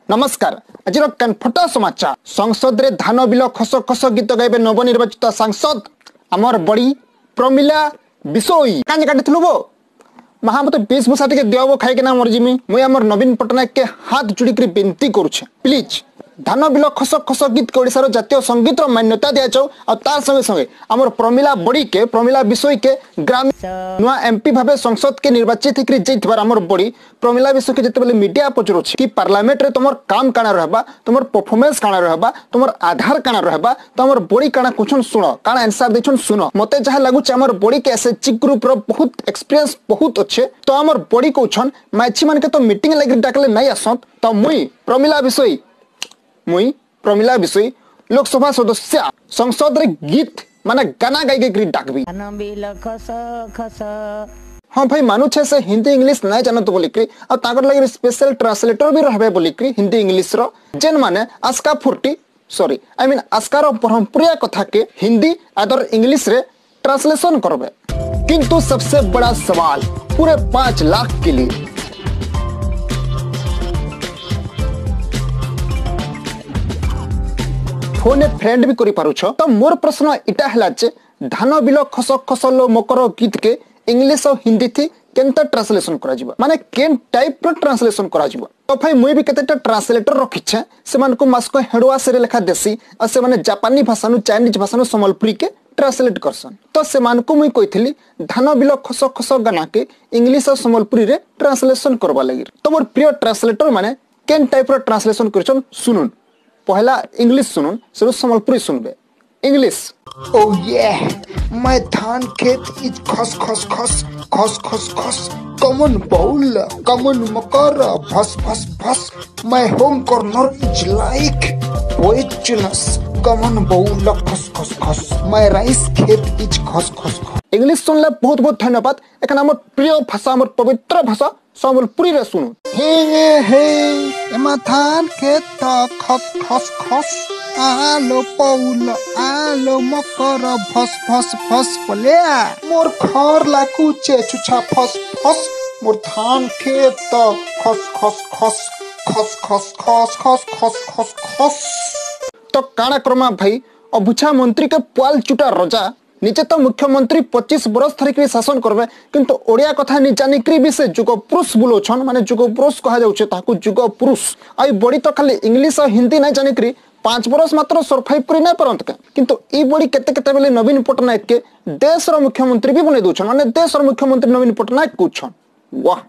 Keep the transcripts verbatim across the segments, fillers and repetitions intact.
नमस्कार आज कानफटा समाचार संसद रे धान बिल खस खस गीत गाइबे नवनिर्वाचित सांसद आमर बड़ी प्रमिला बिसोई कांजे काटिथलु बो महामत बीस भूषा टिके दियो खाइके ना मर जिमी मुई आमर नवीन पटनायक के हाथ जोड़ी कर विनती करूछे प्लीज धान बिल खस खस गीत के ओडिसा रो जातीय संगीत रो मान्यता दिया जाओ और तार संगे संगे आमर प्रमिला बड़ी के प्रमिला बिसोई के ग्राम नुआ एमपी भाबे संसद के निर्वाचित हेकरी जैतबार आमर बड़ी प्रमिला बिसोई के जते बेले मीडिया पचरुछि कि पार्लियामेंट रे तमर काम काना रहबा तमर परफॉर्मेंस काना रहबा तमर आधार काना रहबा तमर बड़ी काना कुछन सुनो काना आंसर देछन सुनो मते जहा लागु छ आमर बड़ी के एसएचजी ग्रुप रो बहुत एक्सपीरियंस बहुत अच्छे तो आमर बड़ी कोछन माछी मान के तो मीटिंग लागि डाकले नै आसत तो मुई प्रमिला बिसोई मुई प्रमिला बिसोई लोकसभा सदस्य संसद रे गीत माने गाना गाई के डाकबी DHANA BILA KHASA KHASA। हाँ भाई मानु छे से हिंदी इंग्लिश नहीं जानत बोली कि और ताकर लागि स्पेशल ट्रांसलेटर भी रहबे बोली कि हिंदी इंग्लिश रो जेन माने Aska forty sorry I mean Aska रो परंपरा कथा के हिंदी अदर इंग्लिश रे ट्रांसलेशन करबे किंतु सबसे बड़ा सवाल पूरे पांच लाख के लिए फोन फ्रेंड भी करि पारुछ तो मोर प्रश्न इटा हला जे धान बिल खस खसलो मकर गीत के इंग्लिश और हिंदी थी केनता ट्रांसलेशन करा जिवो माने केन टाइप रो ट्रांसलेशन करा जिवो तो भाई मुई भी केतेटा ट्रांसलेटर रखिछे से मान को मास्को हेडवा से लेखा देसी और से माने जापानी भाषा नु चाइनीज भाषा नु संबलपुरी के ट्रांसलेट करसन तो से मान को मुई कहिथली धान बिल खस खस गाना के इंग्लिश और संबलपुरी रे ट्रांसलेशन करबा लागि तो मोर प्रिय ट्रांसलेटर माने केन टाइप रो ट्रांसलेशन करछन सुनुन पहला इंग्लिश सुनुन फिर संबलपुरी सुनबे इंग्लिश Oh yeah, my धान खेत is Khas Khas Khas Khas Khas Khas common bowl, common makara, भस भस भस my home corner is like poisonous common bowl Khas Khas Khas my rice खेत is Khas Khas Khas English सुनले बहुत बहुत धन्यवाद एखन हमर प्रिय भाषा हमर पवित्र भाषा संबलपुरी रे सुनु हे हे एमा धान खेत खस खस खस आलो पौल आलो मकर भस भस भस पलिया मोर घर लाकू चे छुछा फस फस मोर धान खेत खस खस खस खस खस खस खस खस खस खस तो काना क्रमा भाई अबुछा मंत्री के पुआल चुटा रजा निजे तो मुख्यमंत्री पच्चीस बरस धरिक शासन करबे किंतु ओडिया कथा नि जानिकरी भी से जुग पुरुष बुलोछन माने जुग पुरुष कहा जाउछे ताकू जुग पुरुष आई बड़ी तो खाली इंग्लिश और हिंदी नहीं जानिकरी पांच बरस मात्र सरफाई पुरी नहीं परंत के किंतु ई बड़ी केते केते बेले नवीन पटनायक के देश रो मुख्यमंत्री भी बने दोछन माने देश रो मुख्यमंत्री नवीन पटनायक कुछन वाह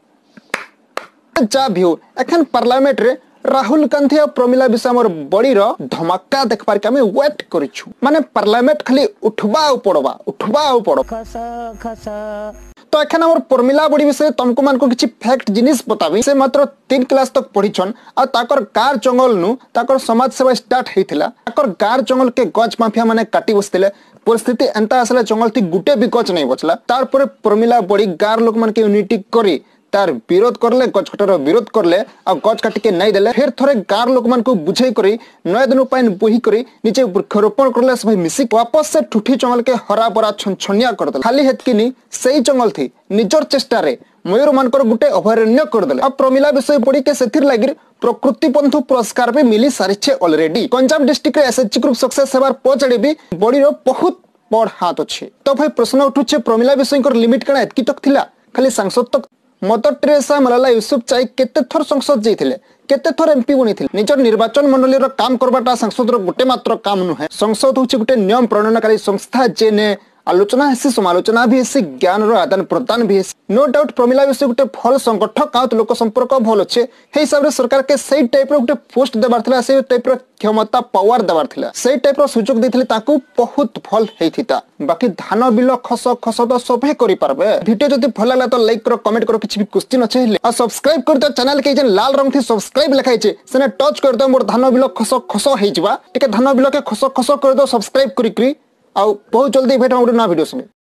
जा भी एखन पार्लियामेंट रे राहुल गांधी और प्रमिला बिसोई हमर बड़ी रो धमाका देख पार के हमें वेट करिछु माने पार्लियामेंट खाली उठबा पड़बा उठबा पड़ो खसा खसा तो एखन हमर प्रमिला बड़ी विषय तुमको मान को किछि फैक्ट जिनिस बताबी से मात्र तीन क्लास तक पढ़िछन आ ताकर कार जंगल नु ताकर समाज सेवा स्टार्ट हेतिला ताकर कार जंगल के गज माफिया माने काटी बसतिले परिस्थिति एंता असला जंगल थी गुटे भी गज नहीं बचला तार पर प्रमिला बड़ी गार लोक मान के यूनिटी करी तार विरोध करले गज कटार विरोध करले आ गज काटी के नहीं देले फिर थोड़े गार लोक मान को बुझाई करी नय दिन पाइन बोही करी नीचे वृक्षरोपण करले सब मिसी वापस से ठुठी जंगल के हरा भरा छनछनिया कर देले खाली हेतकिनी सही जंगल थी निजर चेष्टा रे मयूर मानकर गुटे अभयारण्य कर देले अब प्रमिला बिसोई पड़ी के सेथिर लागि प्रकृति बंधु पुरस्कार भी मिली सारिछे ऑलरेडी पंजाब डिस्ट्रिक्ट रे एसएचजी ग्रुप सक्सेस हेबार पछड़ी भी बड़ी रो बहुत बड़ हाथ अछि तो भाई प्रश्न उठुछे प्रमिला बिसोई कर लिमिट कना एतकी तक थिला खाली सांसद तक मदर टेरेसा मलाला यूसुफजाई केते थर संसद जाइथिले केते थर एमपी बनिथिले निजर निर्वाचन मंडली रो काम करबाटा संसद रो गुटे मात्र काम नुहे संसद होछि गुटे नियम प्रणयनकारी संस्था जेने आलोचना हेसी समालोचना भी हेसी ज्ञान रो आदान प्रदान भी हेसी नो डाउट प्रमिला बिसोई गुटे फल संगठक आउत लोक संपर्क भल अच्छे हे हिसाब रे सरकार के सही टाइप रो गुटे पोस्ट देबार थिला सही टाइप रो क्षमता पावर देबार थिला सही टाइप रो सुযোগ देथिले ताकू बहुत फल हेथिता बाकी धान बिल खस खस तो सभे करि पारबे वीडियो जदि भल लागला तो लाइक करो कमेंट करो किछि भी क्वेश्चन अछि आ सब्सक्राइब कर दो चैनल के जेन लाल रंग थी सब्सक्राइब लिखाइ छै सेने टच कर दो मोर धान बिल खस खस हे जिबा टिके धान बिल के खस खस कर दो सब्सक्राइब करि करि आ बहुत जल्दी भेट हम ना वीडियो संगे।